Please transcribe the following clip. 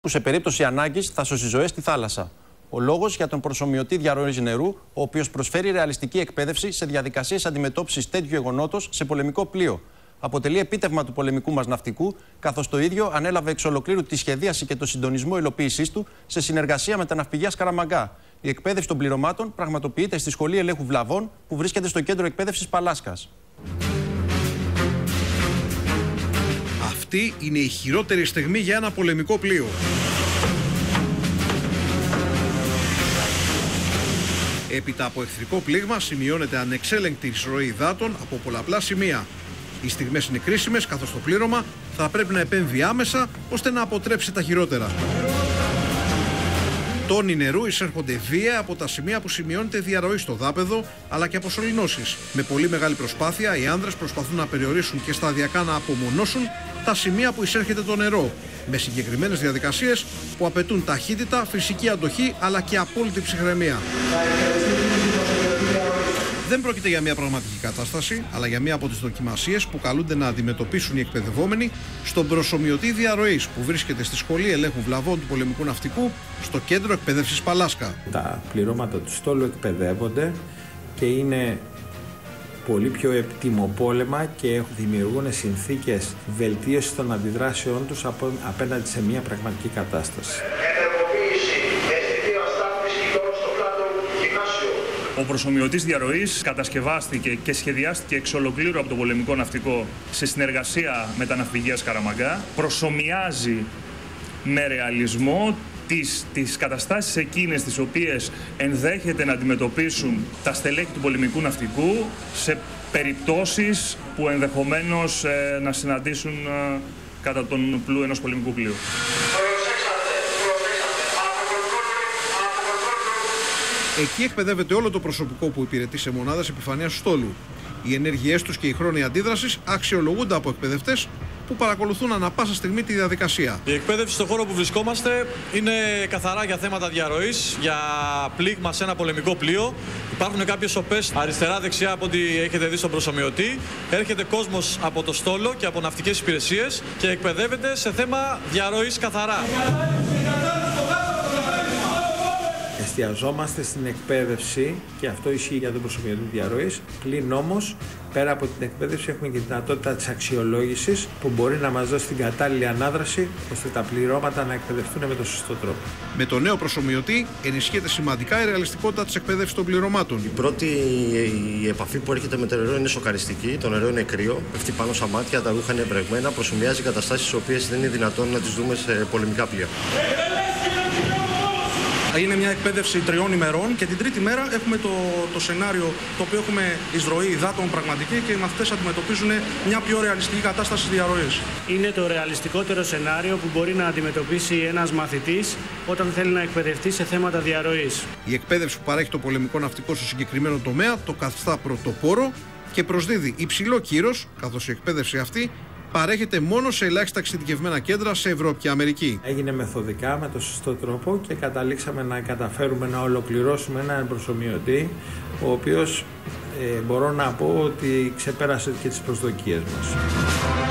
που σε περίπτωση ανάγκης θα σώσει ζωές στη θάλασσα. Ο λόγος για τον προσομοιωτή διαρροής νερού, ο οποίος προσφέρει ρεαλιστική εκπαίδευση σε διαδικασίες αντιμετώπισης τέτοιου γεγονότος σε πολεμικό πλοίο. Αποτελεί επίτευγμα του πολεμικού μας ναυτικού, καθώς το ίδιο ανέλαβε εξ ολοκλήρου τη σχεδίαση και το συντονισμό υλοποίησής του σε συνεργασία με τα ναυπηγεία Σκαραμαγκά. Η εκπαίδευση των πληρωμάτων πραγματοποιείται στη Σχολή Ελέγχου Βλαβών, που βρίσκεται στο κέντρο εκπαίδευσης Παλάσκας. Αυτή είναι η χειρότερη στιγμή για ένα πολεμικό πλοίο. Έπειτα από εχθρικό πλήγμα σημειώνεται ανεξέλεγκτη εισρωή υδάτων από πολλαπλά σημεία. Οι στιγμές είναι κρίσιμες, καθώς το πλήρωμα θα πρέπει να επέμβει άμεσα ώστε να αποτρέψει τα χειρότερα. Τόνοι νερού εισέρχονται βία από τα σημεία που σημειώνεται διαρροή στο δάπεδο, αλλά και από σωληνώσεις. Με πολύ μεγάλη προσπάθεια, οι άνδρες προσπαθούν να περιορίσουν και σταδιακά να απομονώσουν τα σημεία που εισέρχεται το νερό, με συγκεκριμένες διαδικασίες που απαιτούν ταχύτητα, φυσική αντοχή, αλλά και απόλυτη ψυχραιμία. Δεν πρόκειται για μια πραγματική κατάσταση, αλλά για μια από τις δοκιμασίες που καλούνται να αντιμετωπίσουν οι εκπαιδευόμενοι στον προσομοιωτή διαρροής που βρίσκεται στη Σχολή Ελέγχου Βλαβών του Πολεμικού Ναυτικού, στο κέντρο εκπαίδευσης Παλάσκα. Τα πληρώματα του στόλου εκπαιδεύονται και είναι πολύ πιο ετοιμοπόλεμα και δημιουργούν συνθήκες βελτίωσης των αντιδράσεών τους απέναντι σε μια πραγματική κατάσταση. Ο προσομοιωτής διαρροής κατασκευάστηκε και σχεδιάστηκε εξ ολοκλήρου από το πολεμικό ναυτικό σε συνεργασία με τα ναυπηγεία Σκαραμαγκά. Προσομοιάζει με ρεαλισμό τις καταστάσεις εκείνες τις οποίες ενδέχεται να αντιμετωπίσουν τα στελέχη του πολεμικού ναυτικού σε περιπτώσεις που ενδεχομένως να συναντήσουν κατά τον πλούο ενός πολεμικού πλοίου. Εκεί εκπαιδεύεται όλο το προσωπικό που υπηρετεί σε μονάδες επιφανείας στόλου. Οι ενέργειές τους και οι χρόνοι αντίδρασης αξιολογούνται από εκπαιδευτές που παρακολουθούν ανά πάσα στιγμή τη διαδικασία. Η εκπαίδευση στον χώρο που βρισκόμαστε είναι καθαρά για θέματα διαρροής, για πλήγμα σε ένα πολεμικό πλοίο. Υπάρχουν κάποιες σοπές αριστερά-δεξιά από ό,τι έχετε δει στον προσομοιωτή. Έρχεται κόσμος από το στόλο και από ναυτικές υπηρεσίες και εκπαιδεύεται σε θέμα διαρροής καθαρά. Εστιαζόμαστε στην εκπαίδευση και αυτό ισχύει για τον προσωπικό διαρροής. Πλην όμως, πέρα από την εκπαίδευση, έχουμε και τη δυνατότητα της αξιολόγησης που μπορεί να μας δώσει την κατάλληλη ανάδραση ώστε τα πληρώματα να εκπαιδευτούν με τον σωστό τρόπο. Με το νέο προσομοιωτή ενισχύεται σημαντικά η ρεαλιστικότητα της εκπαίδευσης των πληρωμάτων. Η πρώτη επαφή που έρχεται με το νερό είναι σοκαριστική. Το νερό είναι κρύο, πέφτει πάνω στα μάτια, τα ρούχα είναι βρεγμένα, προσομοιάζει καταστάσεις τις οποίες δεν είναι δυνατόν να τις δούμε σε πολεμικά πλοία. Είναι μια εκπαίδευση 3 ημερών και την τρίτη μέρα έχουμε το σενάριο το οποίο έχουμε εισρωή υδάτων πραγματική και οι μαθητές αντιμετωπίζουν μια πιο ρεαλιστική κατάσταση διαρροής. Είναι το ρεαλιστικότερο σενάριο που μπορεί να αντιμετωπίσει ένας μαθητής όταν θέλει να εκπαιδευτεί σε θέματα διαρροής. Η εκπαίδευση που παρέχει το πολεμικό ναυτικό στο συγκεκριμένο τομέα το καθιστά πρωτοπόρο και προσδίδει υψηλό κύρος, καθώς η εκπαίδευση αυτή παρέχεται μόνο σε ελάχιστα εξειδικευμένα κέντρα σε Ευρώπη και Αμερική. Έγινε μεθοδικά με τον σωστό τρόπο και καταλήξαμε να καταφέρουμε να ολοκληρώσουμε έναν προσομοιωτή, ο οποίος μπορώ να πω ότι ξεπέρασε και τις προσδοκίες μας.